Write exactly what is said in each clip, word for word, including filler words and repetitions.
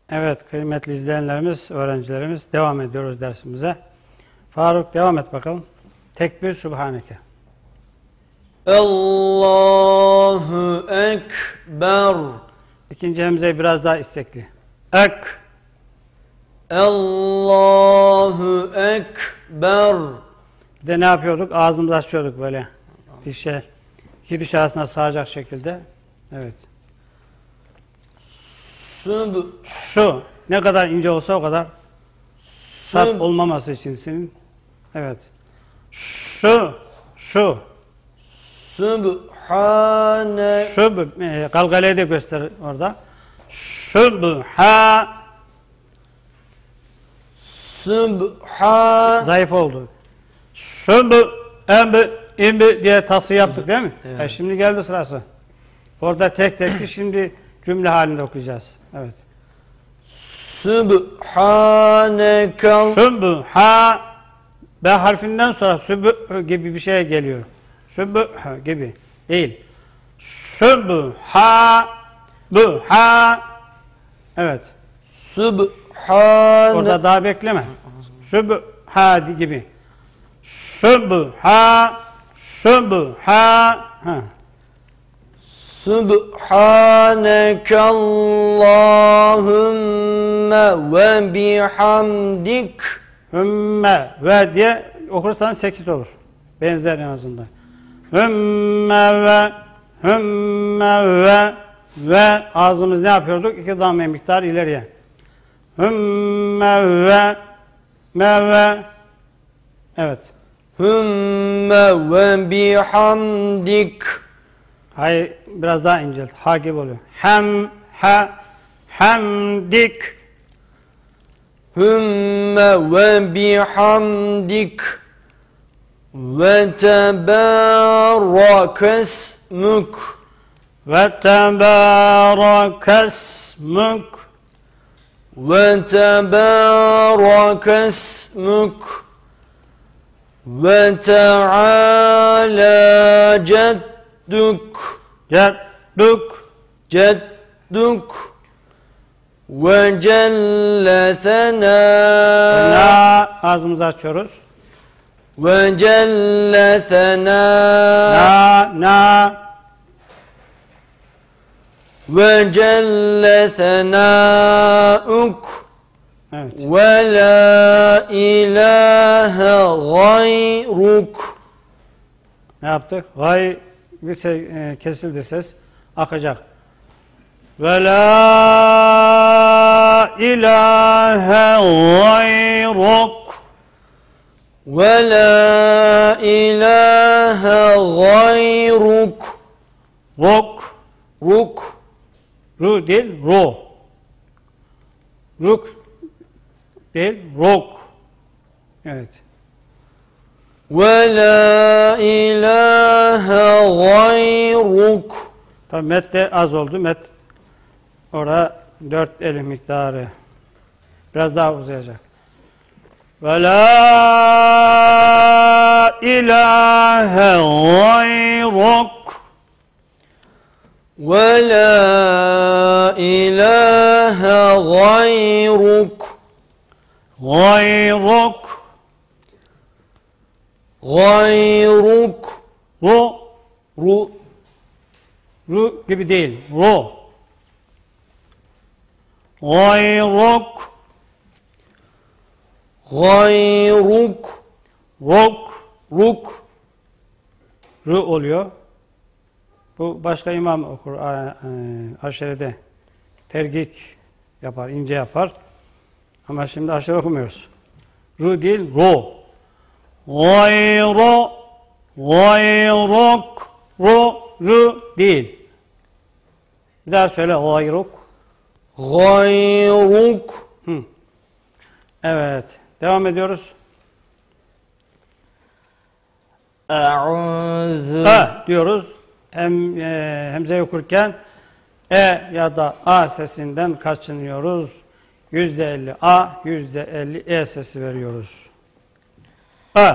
Evet kıymetli izleyenlerimiz, öğrencilerimiz devam ediyoruz dersimize. Faruk devam et bakalım. Tekbir Sübhaneke. Allahu Ekber. İkinci hemzeyi biraz daha istekli. Ek. Allahu Ekber. Bir de ne yapıyorduk? Ağzımızı açıyorduk böyle. Bir şey. İki diş arasına sığacak şekilde. Evet. Süb. Şu. Ne kadar ince olsa o kadar sert olmaması için senin. Evet. Şu. Şu. Sübhane. Şu. E, galgaleyi de göster orada. Sübha. Sübha. Zayıf oldu. Sübü, embi, imbi diye tavsiye yaptık değil mi? Evet. E şimdi geldi sırası. Orada tek tekti. Şimdi cümle halinde okuyacağız. Evet. Sübhanekel. Sübha. B harfinden sonra sübü gibi bir şey geliyor. Sübü gibi. Değil. Sübha. Buha. Evet. Sübhane. Orada daha bekleme. Sübha gibi. Sübha. Sübha. Ha. Sübhaneke Allahümme ve bihamdik. Hümme ve diye okursan seksit olur. Benzer en azından. Hümme ve hümme ve ve ağzımız ne yapıyorduk? İki damme miktar ileriye. Hümme ve me ve evet. Hümme ve bihamdik. Hayır biraz daha incelt. Ha gibi oluyor. Hem ha hamdik. Hümme ve bihamdik. Ve tebârakesmük. Ve tebârakesmük. Ve tebârakesmük. Ve teâlâ ceddük. Ceddük. Ceddük. Ve celle senâ. Na ağzımızı açıyoruz. Ve celle senâ. Na na Ve celle senâuk. evet. Ve la ilahe gayruk. Ne yaptık? Gay bir şey e, kesildi ses. Akacak. Ve la ilahe gayruk. Ve la ilahe gayruk. Ruk. Ruk. Ru değil, ru. Ruk değil, ruk. Evet. Ve la ilahe gayruk. Tabii met de az oldu. Met orada dört elif miktarı. Biraz daha uzayacak. Ve la ilahe gayruk. Ve la ilahe gayruk. Gayruk. Gayruk. Ru. Ru. Ru gibi değil. Ru. Gayruk. Gayruk. Ruk. Ruk. Ru oluyor. Bu başka imam okur. Aşerede tergik yapar, ince yapar. Ama şimdi aşere okumuyoruz. Ru değil, ru. Gayru. Gayruk. Ru. Ru değil. Bir daha söyle. Gayruk. Gayruk. Hı. Evet. Devam ediyoruz. Eûzü. E diyoruz. Hem e, hemze okurken e ya da a sesinden kaçınıyoruz. Yüzde elli a, yüzde elli e sesi veriyoruz. E.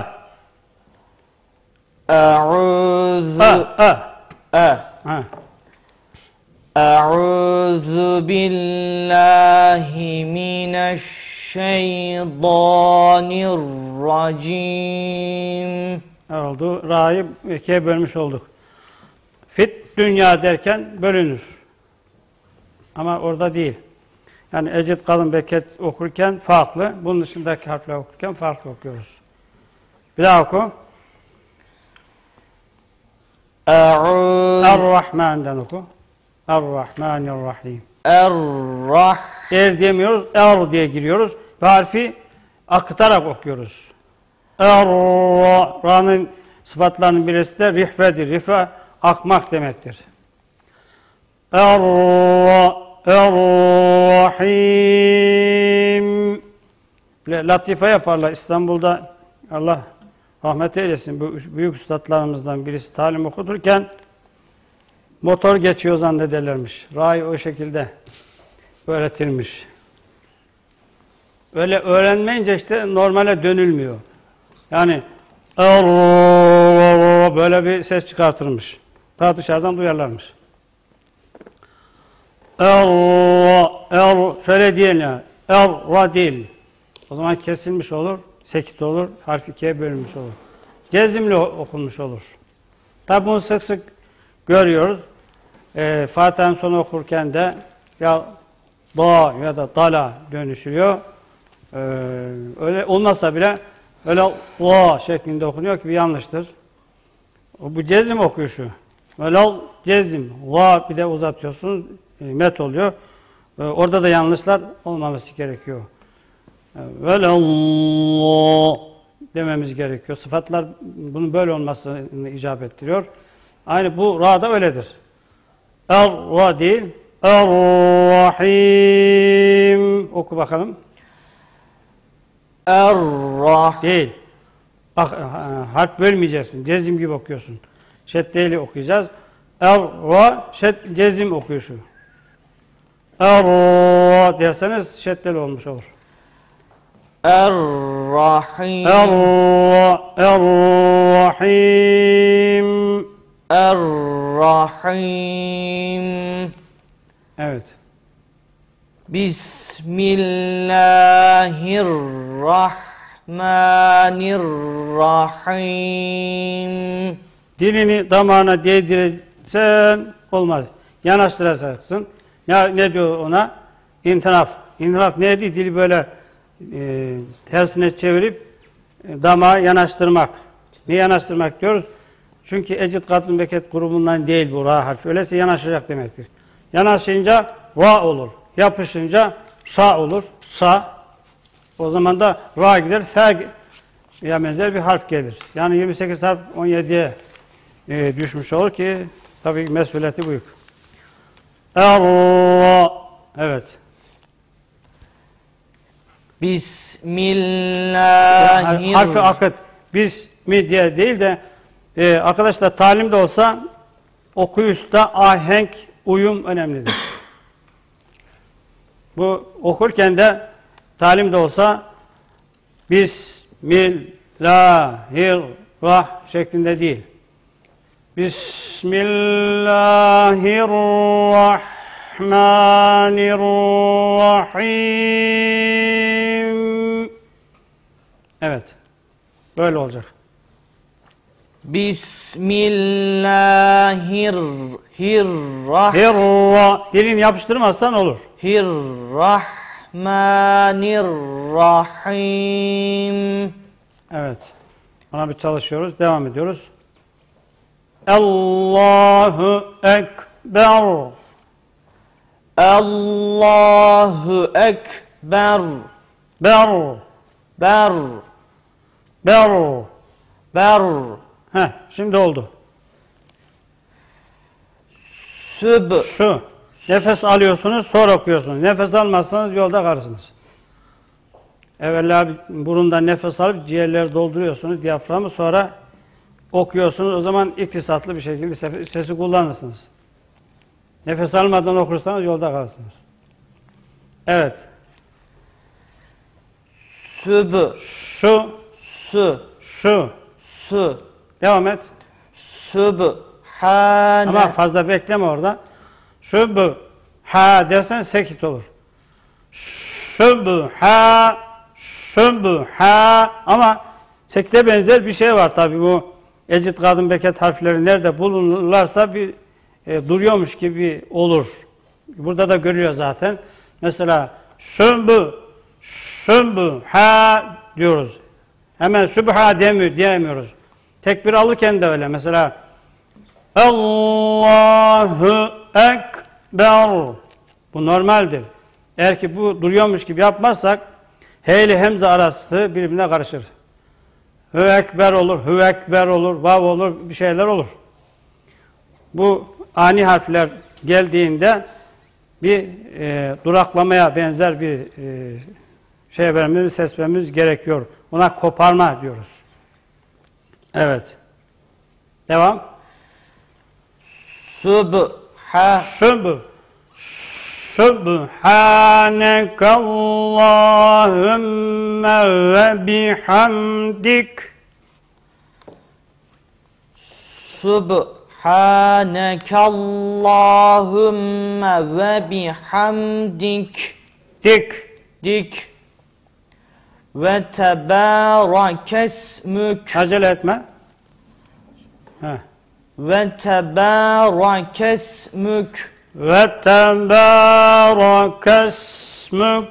Eûzü. E. E. E. Ha. Euzu billahi mineşşeytanirracim. Oldu. Ra'yı ikiye bölmüş olduk. Fit dünya derken bölünür. Ama orada değil. Yani ecid, kalın, beket okurken farklı. Bunun dışındaki harfler okurken farklı okuyoruz. Bir daha oku. Euzu Er-Rahman'dan oku. Er-Rahmanir-Rahim. Er-Rah Er diyemiyoruz. Er diye giriyoruz. Ve harfi akıtarak okuyoruz. Er, Ra'nın sıfatlarının birisi de rihvedir. Rihve akmak demektir. Er, Er-Rahim. Latife yaparlar. İstanbul'da Allah rahmet eylesin. Bu büyük üstadlarımızdan birisi talim okuturken motor geçiyor zannederlermiş. Ra'yı o şekilde öğretilmiş. Öyle öğrenmeyince işte normale dönülmüyor. Yani böyle bir ses çıkartılmış. Daha dışarıdan duyarlarmış. Er, er, şöyle diyelim ya. Er, ra değil. O zaman kesilmiş olur. Sekit olur. Harf ikiye bölünmüş olur. Cezimli okunmuş olur. Tabi bunu sık sık görüyoruz. E, Fatiha'nın sonu okurken de ya da ya da dala dönüşülüyor. E, öyle olmasa bile öyle la şeklinde okunuyor ki bir yanlıştır. O, bu cezim okuyuşu. Öyle cezim. La bir de uzatıyorsunuz. E, met oluyor. E, orada da yanlışlar olmaması gerekiyor. Öyle Allah dememiz gerekiyor. Sıfatlar bunun böyle olmasını icap ettiriyor. Aynı bu ra da öyledir. Er-Ra değil. Er-Rahim. Oku bakalım. Er-Rah Değil. Bak, harf bölmeyeceksin. Cezim gibi okuyorsun. Şeddeyle okuyacağız. Er-Ra, şed, cezim okuyuşu. Er-Ra derseniz şeddeli olmuş olur. Er-Rahim Er-Ra, Er-Rahim. Er-Rahim. Evet. Bismillahirrahmanirrahim. Dilini damağına değdirirsen olmaz. Yanaştıracaksın. Ne, ne diyor ona? İntinaf. İntinaf neydi? Dili böyle e, tersine çevirip e, damağa yanaştırmak. Ne yanaştırmak diyoruz? Çünkü ecid, kadın, beket grubundan değil bu ra harfi. Öyleyse yanaşacak demektir. Yanaşınca ra olur. Yapışınca sa olur. Sa. O zaman da ra gider. Sa ya benzer bir harf gelir. Yani yirmi sekiz harf on yediye e, düşmüş olur ki tabii mesuliyeti büyük. Er-Ra. Evet. Bismillahirrahmanirrahim. Harfi akıt. Biz mi diye değil de e, arkadaşlar talimde olsa okuyuşta ahenk, uyum önemlidir. Bu okurken de talimde olsa Bismillahirrahmanirrahim şeklinde değil. Bismillahirrahmanirrahim. Evet. Böyle olacak. Bismillahirrahmanirrahim. Hirra. Dilini yapıştırmazsan olur. Rahmanirrahim. Evet. Ona bir çalışıyoruz. Devam ediyoruz. Allahu Ekber. Allahu Ekber. Ber. Ber. Ber. Ber. Heh, şimdi oldu. Süb. Şu. Nefes alıyorsunuz, sonra okuyorsunuz. Nefes almazsanız yolda kalırsınız. Evvela burundan nefes alıp ciğerleri dolduruyorsunuz, diyaframı, sonra okuyorsunuz. O zaman iktisatlı bir şekilde sesi kullanırsınız. Nefes almadan okursanız yolda kalırsınız. Evet. Süb. Şu. Sü. Şu. Sü. Devam et. Sübhane. Ama fazla bekleme orada. Sübha dersen sekit olur. Sübha, sübha. Ama sekite benzer bir şey var tabi bu. Ecit, kadın, beket harfleri nerede bulunurlarsa bir e, duruyormuş gibi olur. Burada da görüyor zaten. Mesela sübü, sübha diyoruz. Hemen sübha demiyor, diyemiyoruz. Tekbir alırken de öyle. Mesela Allahu Ekber. Bu normaldir. Eğer ki bu duruyormuş gibi yapmazsak H ile hemze arası birbirine karışır. Hü ekber olur, hü ekber olur, vav olur, bir şeyler olur. Bu ani harfler geldiğinde bir e, duraklamaya benzer bir e, şey vermemiz, ses vermemiz gerekiyor. Buna koparma diyoruz. Evet. Devam. Sübha. Sübh. Subhanekallahümme ve bihamdik. Subhanekallahümme ve bihamdik. Dik. Dik. Ve tebârakesmük. Acele etme. Heh. Ve tebârakesmük. Ve tebârakesmük.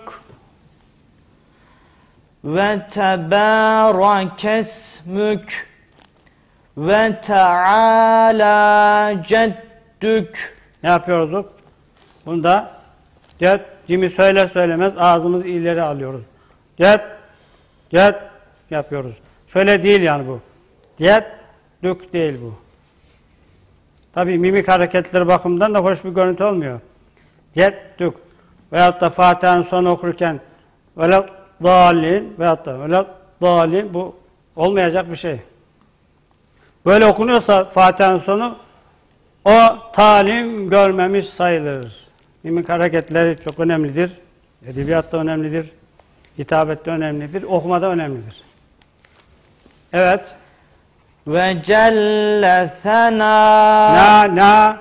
Ve tebârakesmük. Ve teâlâ ceddük. Ne yapıyoruz? Bunda cet, cimi söyler söylemez ağzımızı ileri alıyoruz. Cet, cet yapıyoruz. Şöyle değil yani bu. Cet, dük değil bu. Tabii mimik hareketleri bakımından da hoş bir görüntü olmuyor. Ceddük veyahut da Fatiha'nın sonu okurken velat dalin veyahut da velat dalin bu olmayacak bir şey. Böyle okunuyorsa Fatiha'nın sonu o talim görmemiş sayılır. Mimik hareketleri çok önemlidir. Edebiyatta önemlidir. Hitabette önemlidir. Okumada önemlidir. Evet. Ve celle sena. Na na.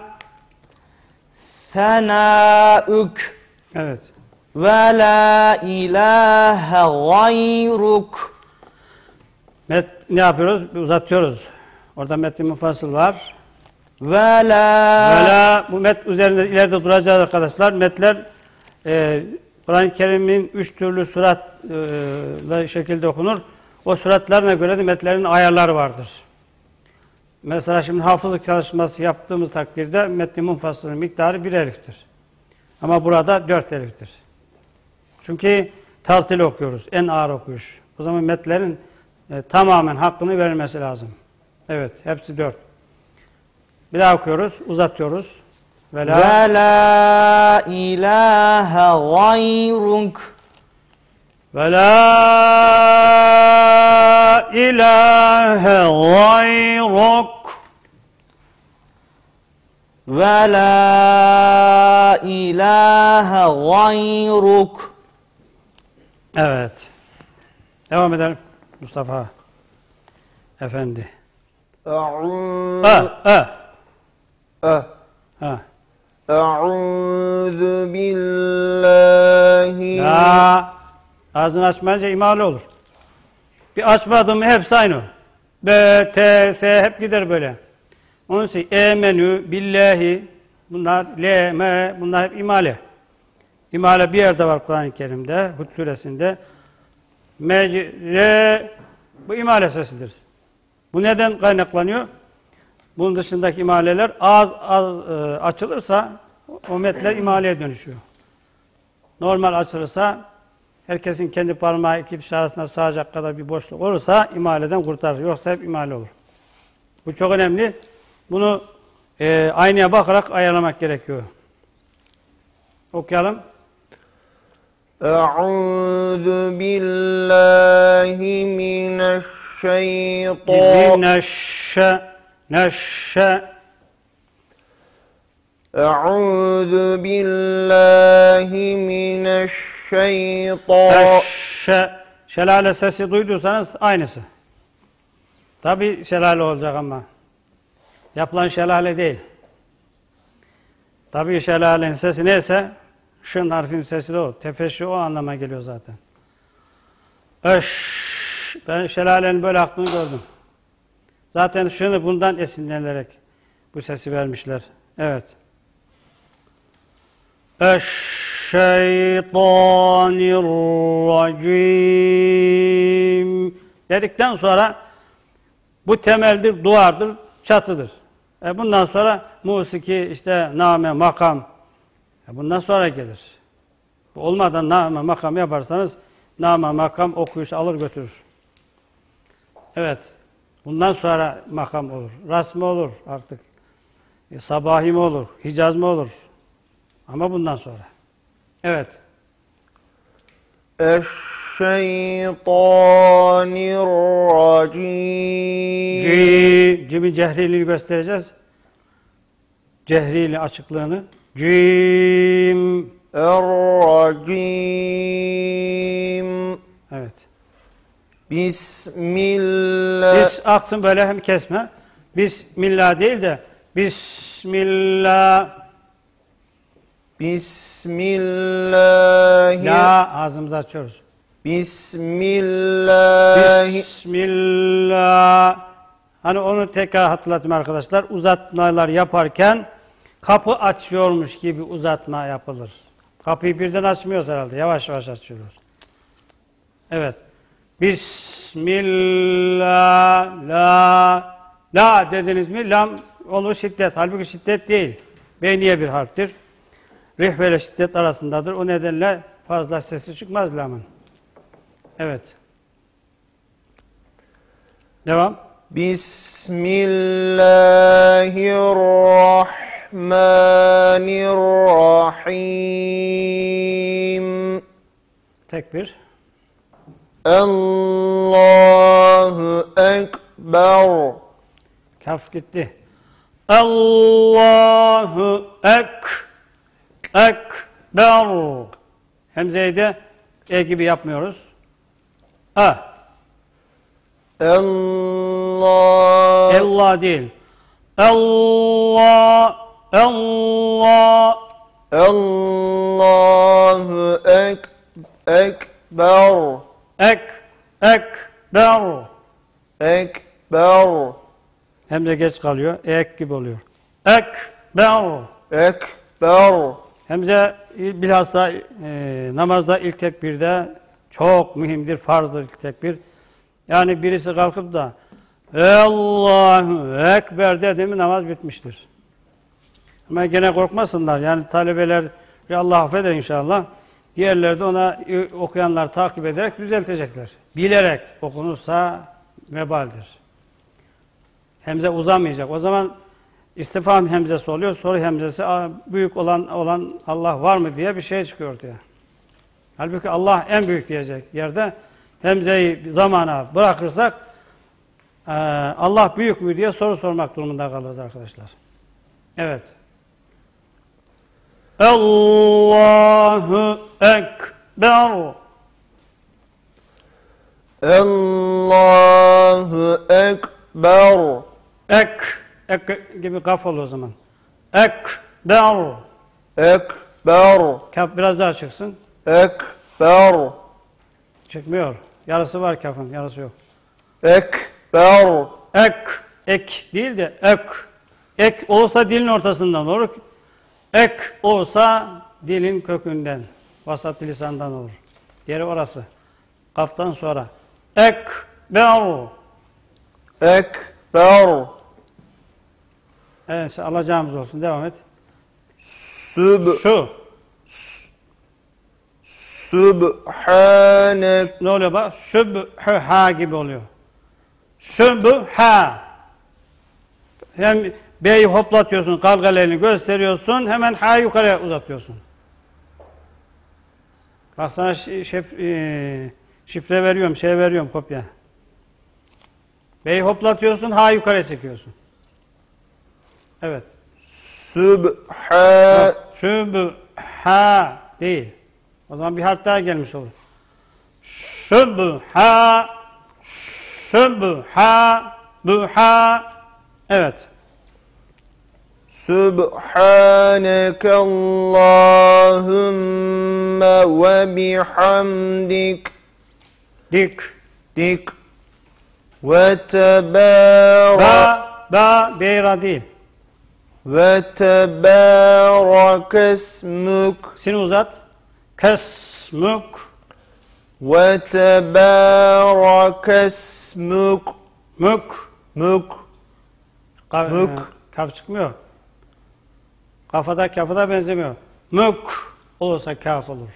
Senaük. Evet. Ve la ilahe gayruk. Met, ne yapıyoruz? Uzatıyoruz. Orada metni mufassıl var. Ve la. Ve la, bu met üzerinde ileride duracağız arkadaşlar. Metler e, Kur'an-ı Kerim'in üç türlü suratla şekilde okunur. O suratlarına göre de metlerin ayarları vardır. Mesela şimdi hafızlık çalışması yaptığımız takdirde metni munfassılın miktarı bir eliftir. Ama burada dört eliftir. Çünkü tartil okuyoruz. En ağır okuyuş. O zaman metlerin e, tamamen hakkını verilmesi lazım. Evet. Hepsi dört. Bir daha okuyoruz. Uzatıyoruz. Ve la, Ve la ilahe gayruk. ve la ilahe gayruk. Ve la ilahe gayruk. Evet. Devam edelim. Mustafa Efendi. أعوذ Ha, ha, أه ha. أعوذ بالله La. Ağzını açmayınca imale olur. Bir açmadım hepsi aynı. B, T, S hep gider böyle. Onun için emenü, billahi, bunlar, le, me, bunlar hep imale. İmale bir yerde var Kur'an-ı Kerim'de, Hud suresinde. Mecre, bu imale sesidir. Bu neden kaynaklanıyor? Bunun dışındaki imaleler az az e, açılırsa o metler imaleye dönüşüyor. Normal açılırsa herkesin kendi parmağı iki diş arasına sığacak kadar bir boşluk olursa imaleden kurtarır. Yoksa hep imale olur. Bu çok önemli. Bunu e, aynaya bakarak ayarlamak gerekiyor. Okuyalım. أعوذ بالله من الشيطان Neşşe, neşşe. أعوذ بالله من الشيطان Neşşe. Şelale sesi duyduysanız aynısı. Tabi şelale olacak ama. Yapılan şelale değil. Tabii şelalenin sesi neyse, şın harfin sesi de o. Tefeşşü o anlama geliyor zaten. Öş. Ben şelalenin böyle aktığını gördüm. Zaten şunu bundan esinlenerek bu sesi vermişler. Evet. Eşşeytanirracim dedikten sonra bu temeldir, duvardır, çatıdır. E bundan sonra musiki, işte name, makam e bundan sonra gelir. Bu olmadan name, makam yaparsanız name, makam okuyuş alır götürür. Evet. Bundan sonra makam olur. Rasmi olur artık. E, sabahi mi olur? Hicaz mı olur? Ama bundan sonra. Evet. Eşşeytanirracim. Cimin cehriliğini göstereceğiz. Cehrili açıklığını. Cim. Erracim. Evet. Bismillah. Biz aksın böyle hem kesme. Bismillah değil de Bismillah. Bismillah. La ağzımızı açıyoruz. Bismillah. Bismillah. Hani onu tekrar hatırlatayım arkadaşlar. Uzatmalar yaparken kapı açıyormuş gibi uzatma yapılır. Kapıyı birden açmıyoruz herhalde. Yavaş yavaş açıyoruz. Evet. Bismillah. La. La dediniz mi? Lam olur şiddet. Halbuki şiddet değil. Beyniye bir harftir. Rih ve şiddet arasındadır. O nedenle fazla sesi çıkmaz lamın. Evet. Devam. Bismillahirrahmanirrahim. Tekbir. Allahu Ekber. Kaf gitti. Allahu ek ekber. Hemzeyi de e gibi yapmıyoruz. A. Allah. Allah değil. Allah. Allah. Allahu ek ekber. Ek ekber. Ekber. Hem de geç kalıyor. Ek gibi oluyor. Ekber. Ekber. Hemze bilhassa e, namazda ilk tekbirde çok mühimdir, farzdır ilk tekbir. Yani birisi kalkıp da Allahu Ekber dedi mi namaz bitmiştir. Ama gene korkmasınlar. Yani talebeler Allah affeder inşallah. Diğerleri de ona okuyanlar takip ederek düzeltecekler. Bilerek okunursa vebaldir. Hemze uzamayacak. O zaman istifham hemzesi oluyor. Soru hemzesi büyük olan olan Allah var mı diye bir şey çıkıyor ortaya. Halbuki Allah en büyük diyecek yerde hemzeyi zamana bırakırsak Allah büyük mü diye soru sormak durumunda kalırız arkadaşlar. Evet. Allahu Ekber. Allahu Ekber. Ek, ek gibi kaf oluyor o zaman. Ekber. Ekber. Kaf biraz daha çıksın. Ekber. Çıkmıyor. Yarısı var kafın, yarısı yok. Ekber. Ek, ek değil de ek. Ek olsa dilin ortasından olur. Ek olsa dilin kökünden, vasat lisandan olur. Diğeri orası. Kaftan sonra. Ekber. Ekber. Evet, alacağımız olsun. Devam et. Süb. Şu. Sübhanek. Ne oluyor bak? Sübha gibi oluyor. Sübha. Hem B'yi hoplatıyorsun, kalgalerini gösteriyorsun, hemen ha yukarıya uzatıyorsun. Bak sana şif, e, şifre veriyorum, şey veriyorum, kopya. B'yi hoplatıyorsun, ha yukarıya çekiyorsun. Evet. Sübha. Sübha değil. O zaman bir harf daha gelmiş olur. Sübha. Sübha. Buha. Evet. Subhaneke Allahümme ve bihamdik. Dik. Dik. Ve tebârak. Ba, ba, beyra değil. Ve tebârak esmük. Seni uzat. Kesmük. Ve tebârak esmük. Mük. Mük. Kaf, Mük. e, kaf çıkmıyor. Kafada kafada benzemiyor. Mük olursa kaf olur.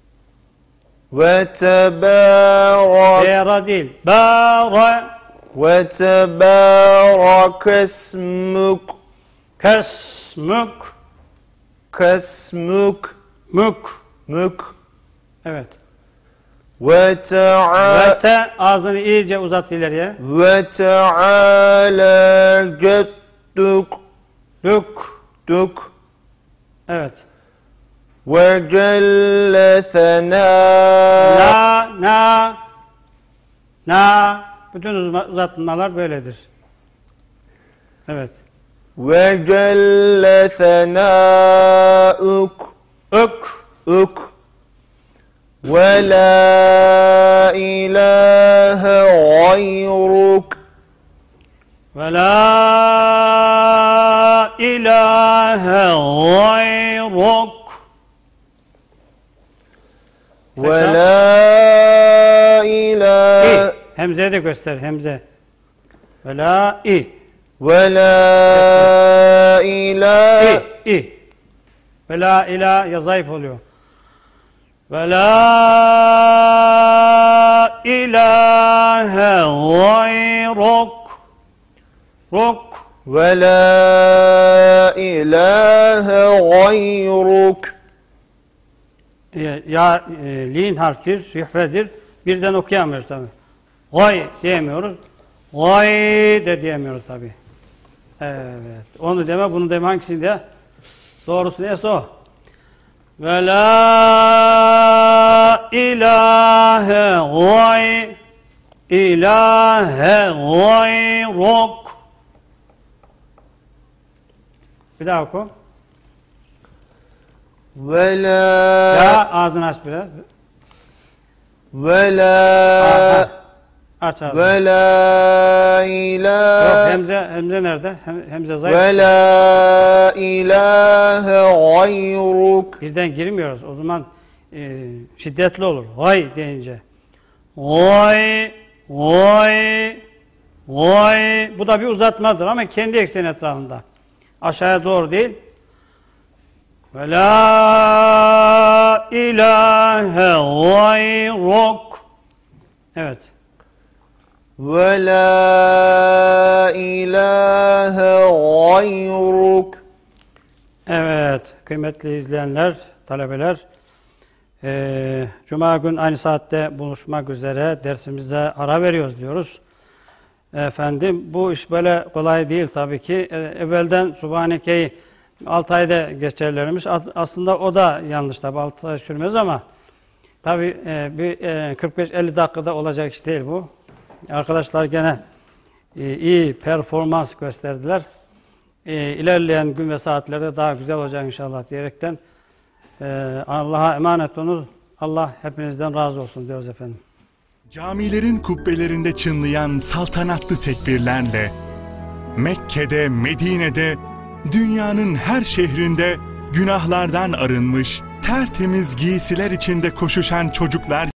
Ve tebârak. Beyra değil. Bara. Ve tebârak esmük. Kesmük. Kesmük. Mük. Mük. Evet. Ve te'a. Ve te ağzını iyice uzat ileriye. Ve teâlâ ceddük. Lük. Dük. Evet. Ve celle senâ. Na, na, na. Bütün uzma- uzatmalar böyledir. Evet. Ve celle senâuk. Ük. Ük. Ve la ilahe gayruk. Ve la ilahe gayruk. Ve Tekrar. la İ. ilahe. Hemze de göster. Hemze. Ve la i. Ve la İ. ilahe. İ. Ve la ilahe ya zayıf oluyor. Ve la ilahe gayruk. Ruk. Ve la ilahe gayruk. E, ya e, lin harftir, rihvedir. Birden okuyamıyoruz tabi. Gay diyemiyoruz. Gay de diyemiyoruz tabi. Evet. Onu deme, bunu deme, hangisini de? Doğrusu neyse o. Ve la ilahe gay ilahe gayruk. Bir daha oku. Ve la. Ya ağzını aç biraz. Ve la. Aha. Aç ağzını. Ve la Yok, ilahe. Hemze, Hemze nerede? Hem, Hemze zayıf. Ve la ilahe gayruk. Birden girmiyoruz. O zaman e, şiddetli olur. Vay deyince. Vay, vay, vay. Bu da bir uzatmadır ama kendi ekseni etrafında. Aşağıya doğru değil. Ve la ilahe gayruk. Evet. Ve la ilahe gayruk. Evet, kıymetli izleyenler, talebeler, eee, Cuma gün aynı saatte buluşmak üzere dersimize ara veriyoruz diyoruz. Efendim, bu iş böyle kolay değil tabii ki. E, evvelden Subhaneke'yi altı ayda geçerlermiş. Aslında o da yanlış tabii, altı ay sürmez ama tabii e, bir e, kırk beş elli dakikada olacak iş değil bu. Arkadaşlar gene e, iyi performans gösterdiler. E, ilerleyen gün ve saatlerde daha güzel olacak inşallah diyerekten e, Allah'a emanet olun. Allah hepinizden razı olsun diyoruz efendim. Camilerin kubbelerinde çınlayan saltanatlı tekbirlerle Mekke'de, Medine'de, dünyanın her şehrinde günahlardan arınmış, tertemiz giysiler içinde koşuşan çocuklar